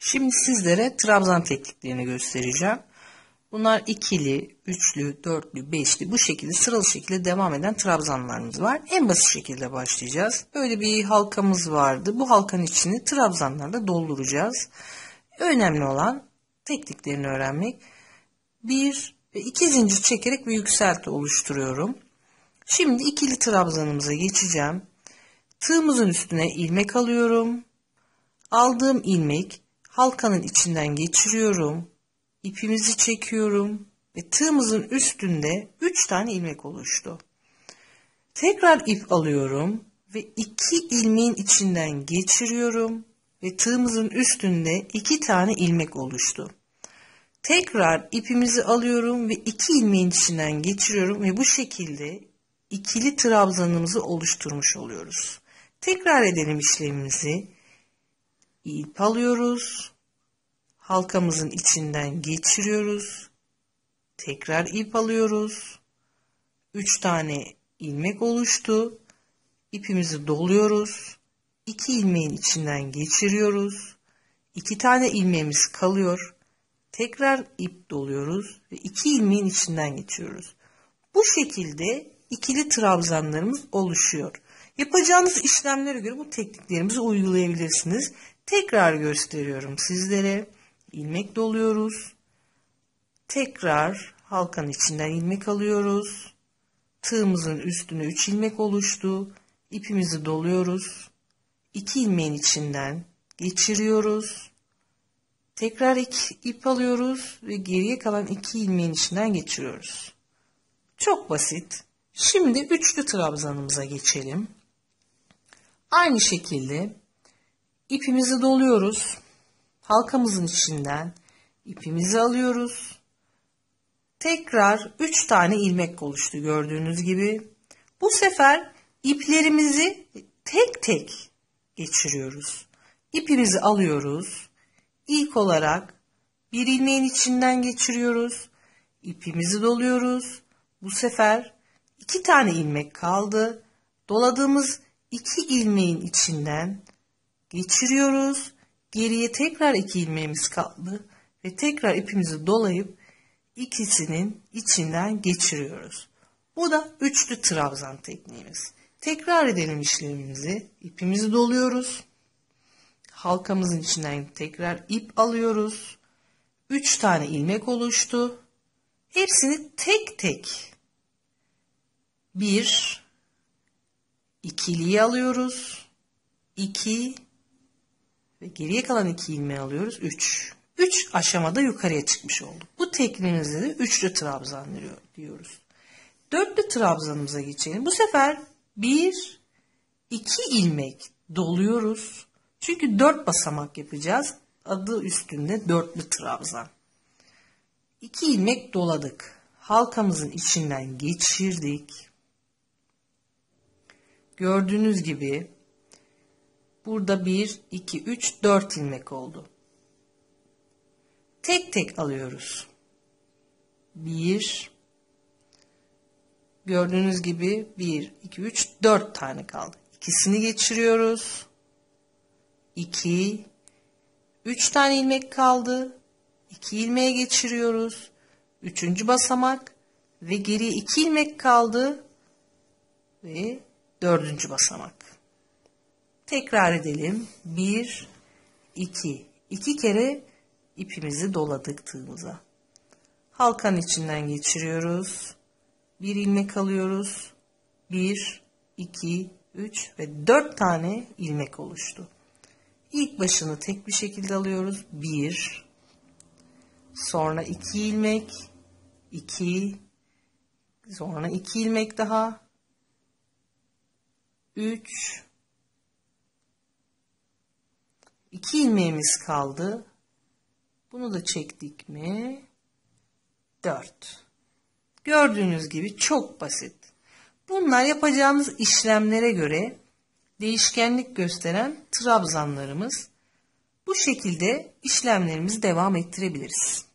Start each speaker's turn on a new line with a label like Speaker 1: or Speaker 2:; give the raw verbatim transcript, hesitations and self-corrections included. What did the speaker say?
Speaker 1: Şimdi sizlere trabzan tekniklerini göstereceğim. Bunlar ikili, üçlü, dörtlü, beşli bu şekilde sıralı şekilde devam eden trabzanlarımız var. En basit şekilde başlayacağız. Böyle bir halkamız vardı. Bu halkanın içini trabzanlarla dolduracağız. Önemli olan tekniklerini öğrenmek. Bir ve iki zincir çekerek bir yükselti oluşturuyorum. Şimdi ikili trabzanımıza geçeceğim. Tığımızın üstüne ilmek alıyorum. Aldığım ilmek halkanın içinden geçiriyorum. İpimizi çekiyorum ve tığımızın üstünde üç tane ilmek oluştu. Tekrar ip alıyorum ve iki ilmeğin içinden geçiriyorum ve tığımızın üstünde iki tane ilmek oluştu. Tekrar ipimizi alıyorum ve iki ilmeğin içinden geçiriyorum ve bu şekilde ikili trabzanımızı oluşturmuş oluyoruz. Tekrar edelim işlemimizi. İp alıyoruz. Halkamızın içinden geçiriyoruz. Tekrar ip alıyoruz. üç tane ilmek oluştu. İpimizi doluyoruz. iki ilmeğin içinden geçiriyoruz. iki tane ilmeğimiz kalıyor. Tekrar ip doluyoruz ve iki ilmeğin içinden geçiyoruz. Bu şekilde ikili trabzanlarımız oluşuyor. Yapacağınız işlemlere göre bu tekniklerimizi uygulayabilirsiniz. Tekrar gösteriyorum sizlere. İlmek doluyoruz. Tekrar halkanın içinden ilmek alıyoruz. Tığımızın üstüne üç ilmek oluştu. İpimizi doluyoruz. iki ilmeğin içinden geçiriyoruz. Tekrar iki ip alıyoruz ve geriye kalan iki ilmeğin içinden geçiriyoruz. Çok basit. Şimdi üçlü trabzanımıza geçelim. Aynı şekilde ipimizi doluyoruz. Halkamızın içinden ipimizi alıyoruz. Tekrar üç tane ilmek oluştu gördüğünüz gibi. Bu sefer iplerimizi tek tek geçiriyoruz. İpimizi alıyoruz. İlk olarak bir ilmeğin içinden geçiriyoruz. İpimizi doluyoruz. Bu sefer iki tane ilmek kaldı. Doladığımız iki ilmeğin içinden geçiriyoruz. Geriye tekrar iki ilmeğimiz kaldı ve tekrar ipimizi dolayıp ikisinin içinden geçiriyoruz. Bu da üçlü trabzan tekniğimiz. Tekrar edelim işlemimizi. İpimizi doluyoruz. Halkamızın içinden tekrar ip alıyoruz. üç tane ilmek oluştu. Hepsini tek tek bir ikiliyi alıyoruz. iki ve geriye kalan iki ilmeği alıyoruz. üç. üç aşamada yukarıya çıkmış olduk. Bu tekniğimizde de üçlü trabzan diyoruz. Dörtlü trabzanımıza geçelim. Bu sefer bir iki ilmek doluyoruz. Çünkü dört basamak yapacağız. Adı üstünde dörtlü trabzan. iki ilmek doladık. Halkamızın içinden geçirdik. Gördüğünüz gibi burada bir, iki, üç, dört ilmek oldu. Tek tek alıyoruz. bir, gördüğünüz gibi bir, iki, üç, dört tane kaldı. İkisini geçiriyoruz. iki, üç tane ilmek kaldı. iki ilmeğe geçiriyoruz. üçüncü basamak ve geriye iki ilmek kaldı ve dördüncü basamak. Tekrar edelim. bir, iki. iki kere ipimizi doladık tığımıza. Halkanın içinden geçiriyoruz. bir ilmek alıyoruz. bir, iki, üç ve dört tane ilmek oluştu. İlk başını tek bir şekilde alıyoruz. bir, sonra iki ilmek, iki, sonra iki ilmek daha, üç, iki ilmeğimiz kaldı. Bunu da çektik mi? dört. Gördüğünüz gibi çok basit. Bunlar yapacağımız işlemlere göre değişkenlik gösteren trabzanlarımız. Bu şekilde işlemlerimizi devam ettirebiliriz.